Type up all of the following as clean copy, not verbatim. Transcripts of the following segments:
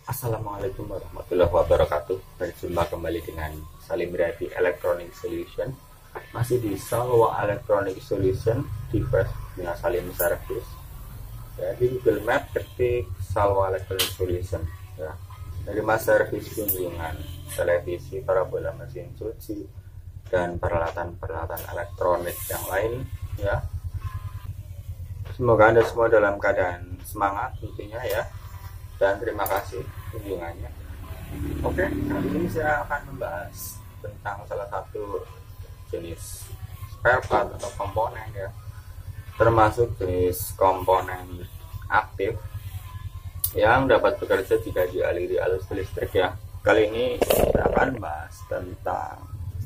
Assalamualaikum warahmatullahi wabarakatuh. Berjumpa kembali dengan Salim Riyadi Electronic Solution. Masih di Salwa Electronic Solution, device dengan Salim Service. Ya, di Google Map ketik Salwa Electronic Solution. Ya, menerima servis kunjungan televisi, parabola, mesin cuci, dan peralatan-peralatan elektronik yang lain. Ya, semoga Anda semua dalam keadaan semangat tentunya ya. Dan terima kasih kunjungannya. Oke, kali ini saya akan membahas tentang salah satu jenis spare part atau komponen ya, termasuk jenis komponen aktif yang dapat bekerja jika dialiri arus listrik ya. Kali ini saya akan bahas tentang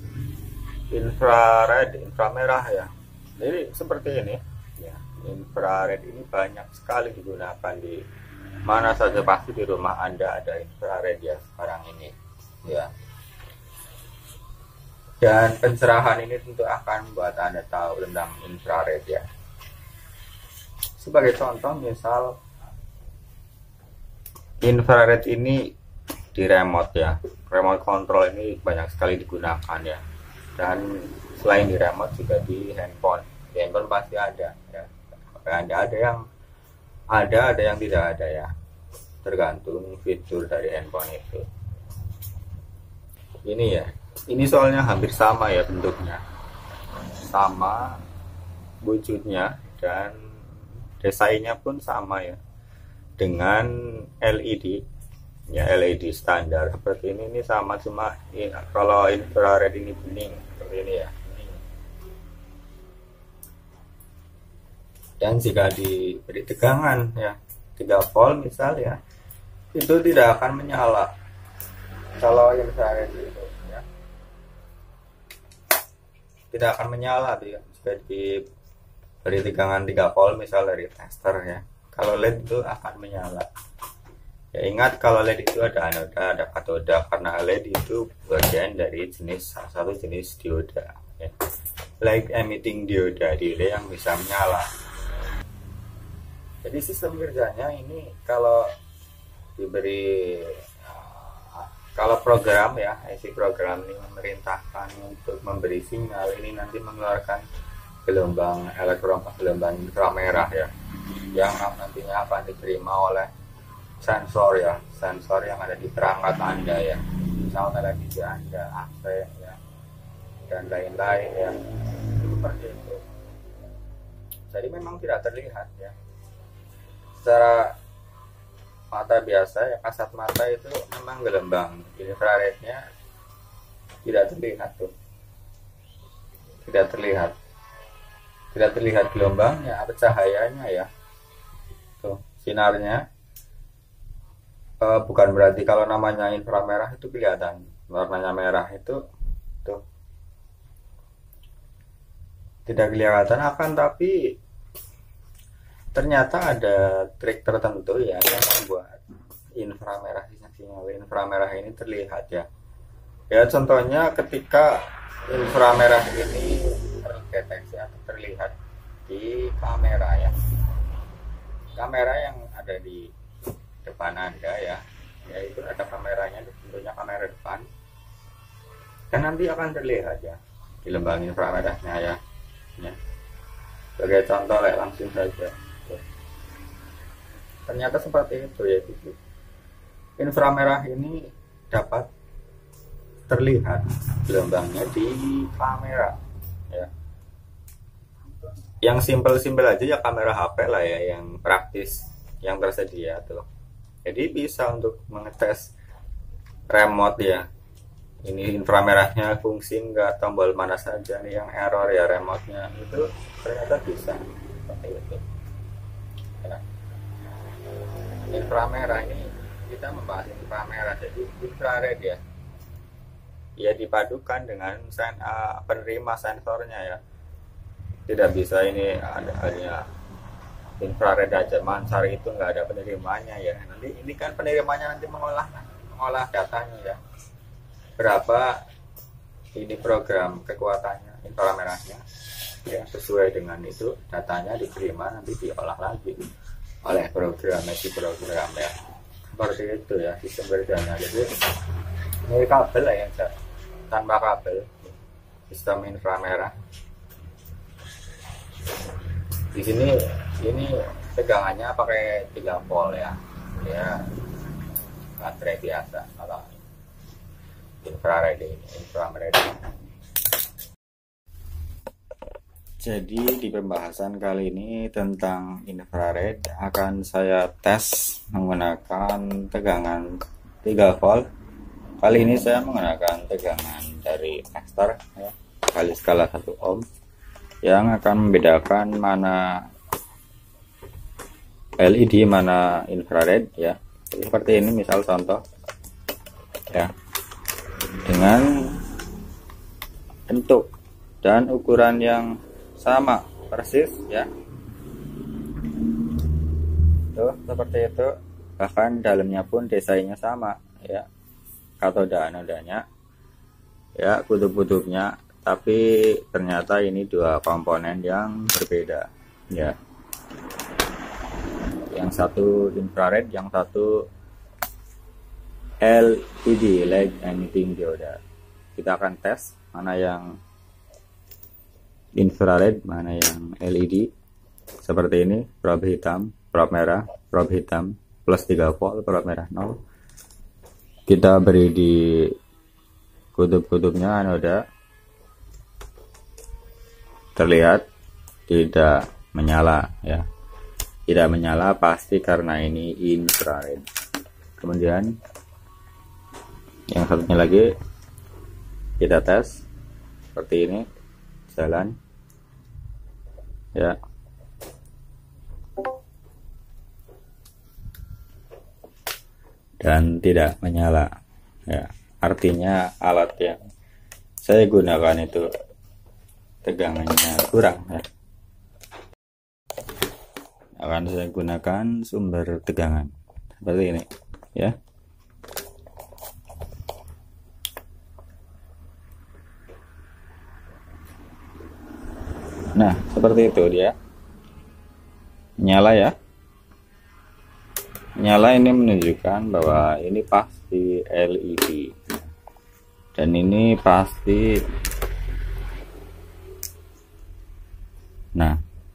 inframerah ya. Jadi seperti ini ya, infrared ini banyak sekali digunakan di mana saja, pasti di rumah Anda ada infrared ya sekarang ini ya. Dan pencerahan ini tentu akan membuat Anda tahu tentang infrared ya. Sebagai contoh, misal infrared ini di remote ya, remote control ini banyak sekali digunakan ya. Dan selain di remote juga di handphone pasti ada ya. Ada yang tidak ada ya, tergantung fitur dari handphone itu. Ini ya, ini soalnya hampir sama ya, bentuknya sama, wujudnya dan desainnya pun sama ya, dengan LED ya, LED standar seperti ini sama, cuma kalau infrared ini bening seperti ini ya. Dan jika diberi tegangan ya 3 volt misal ya, itu tidak akan menyala kalau infrared itu ya, tidak akan menyala ya, jika diberi tegangan 3 volt misal dari tester ya. Kalau LED itu akan menyala ya. Ingat, kalau LED itu ada anoda, ada katoda, karena LED itu bagian dari salah satu jenis dioda ya. Light emitting dioda yang bisa menyala. Jadi sistem kerjanya ini, kalau program ya, IC program ini memerintahkan untuk memberi sinyal, ini nanti mengeluarkan gelombang inframerah ya, yang nantinya akan diterima oleh sensor ya, sensor yang ada di perangkat Anda ya, misal televisi Anda, AC ya, dan lain-lain ya, seperti itu. Jadi memang tidak terlihat ya secara mata biasa ya, kasat mata itu memang gelombang infrarednya tidak terlihat tuh, tidak terlihat gelombangnya atau cahayanya ya, tuh sinarnya. Bukan berarti kalau namanya inframerah itu kelihatan warnanya merah, itu tuh tidak kelihatan, akan tapi ternyata ada trik tertentu ya yang membuat sinyal inframerah ini terlihat ya. Ya, contohnya ketika inframerah ini terdeteksi atau terlihat di kamera ya, kamera yang ada di depan Anda ya, yaitu ada kameranya, tentunya kamera depan, dan nanti akan terlihat ya gelombang inframerahnya ya. Sebagai contoh langsung saja, ternyata seperti itu ya. Inframerah ini dapat terlihat gelombangnya di kamera ya. Yang simpel aja ya, kamera HP lah ya, yang praktis yang tersedia tuh. Jadi bisa untuk mengetes remote ya, ini inframerahnya fungsi enggak, tombol mana saja nih yang error ya, remote-nya itu ternyata bisa seperti itu ya. Inframerah ini, kita membahas inframerah, jadi infrared ya dipadukan dengan penerima sensornya ya. Tidak bisa ini hanya infrared aja, mansar itu nggak ada penerimanya ya. Nanti ini kan penerimanya nanti mengolah datanya ya, berapa ini program kekuatannya inframerahnya ya, sesuai dengan itu datanya diterima, nanti diolah lagi oleh program ya. seperti itu ya sistem kerjanya. Jadi ini kabel ya, tanpa kabel, sistem inframerah. Di sini ini tegangannya pakai 3 volt ya, ya baterai biasa kalau infrared ini, infrared. Jadi di pembahasan kali ini tentang infrared akan saya tes menggunakan tegangan 3 volt. Kali ini saya menggunakan tegangan dari tester ya, kali skala 1 ohm, yang akan membedakan mana LED mana infrared ya. Seperti ini misal contoh ya, dengan bentuk dan ukuran yang sama persis ya, tuh seperti itu, bahkan dalamnya pun desainnya sama ya, katoda-anodanya ya, kutub-kutubnya, tapi ternyata ini 2 komponen yang berbeda ya, yang satu infrared, yang satu LED, light emitting diode. Kita akan tes mana yang infrared, mana yang LED. Seperti ini, probe hitam, probe merah, probe hitam plus 3 volt, probe merah 0. Kita beri di kutub-kutubnya anoda. Terlihat tidak menyala ya, tidak menyala pasti karena ini infrared. Kemudian yang satunya lagi kita tes seperti ini, jalan ya, dan tidak menyala ya, artinya alat yang saya gunakan itu tegangannya kurang ya. Akan saya gunakan sumber tegangan seperti ini ya. Nah seperti itu dia nyala ya, nyala. Ini menunjukkan bahwa ini pasti LED dan ini pasti, nah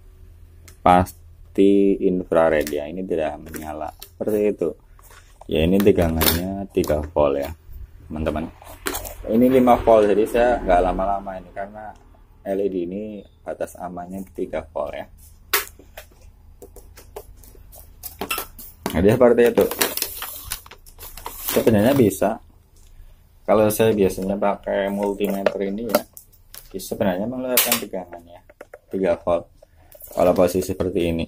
pasti infrared ya, ini tidak menyala seperti itu ya. Ini tegangannya 3 volt ya teman-teman, ini 5 volt, jadi saya nggak lama-lama ini karena LED ini batas amannya 3 volt ya. Jadi seperti itu sebenarnya bisa. Kalau saya biasanya pakai multimeter ini ya, sebenarnya mengeluarkan tegangannya 3 volt kalau posisi seperti ini.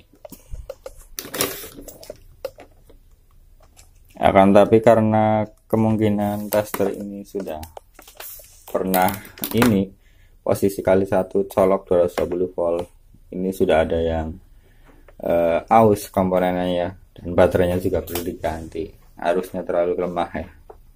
Akan tapi karena kemungkinan tester ini sudah pernah ini posisi kali 1 colok 220 volt, ini sudah ada yang aus komponennya ya, dan baterainya juga perlu diganti, arusnya terlalu lemah ya.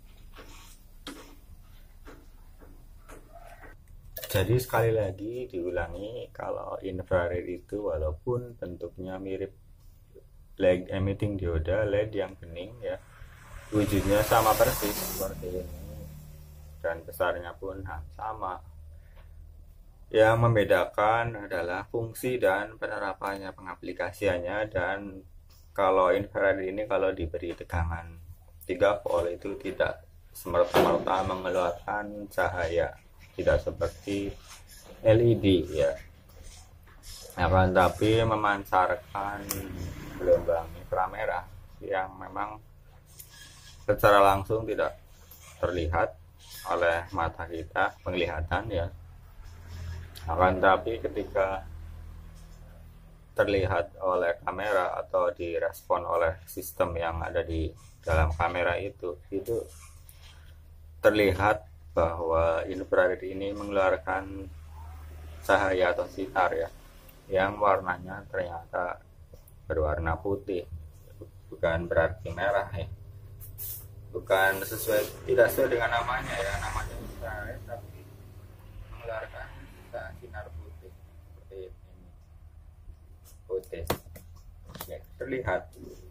Jadi sekali lagi diulangi, kalau infrared itu walaupun bentuknya mirip light emitting diode, LED yang bening ya, wujudnya sama persis seperti ini dan besarnya pun sama. Yang membedakan adalah fungsi dan penerapannya, pengaplikasiannya. Dan kalau infrared ini kalau diberi tegangan 3 volt itu tidak semerta-merta mengeluarkan cahaya, tidak seperti LED ya, akan tapi memancarkan gelombang inframerah yang memang secara langsung tidak terlihat oleh mata kita, penglihatan ya, akan tapi ketika terlihat oleh kamera atau direspon oleh sistem yang ada di dalam kamera itu terlihat bahwa infrared ini mengeluarkan cahaya atau sinar ya, yang warnanya ternyata berwarna putih, bukan berarti merah ya, bukan sesuai, tidak sesuai dengan namanya ya, namanya infrared tapi mengeluarkan sinar putih seperti ini, putih ya, terlihat